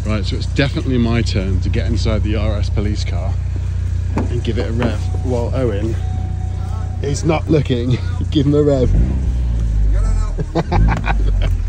Right, so it's definitely my turn to get inside the RS police car and give it a rev, while Owen is not looking. Give him a rev.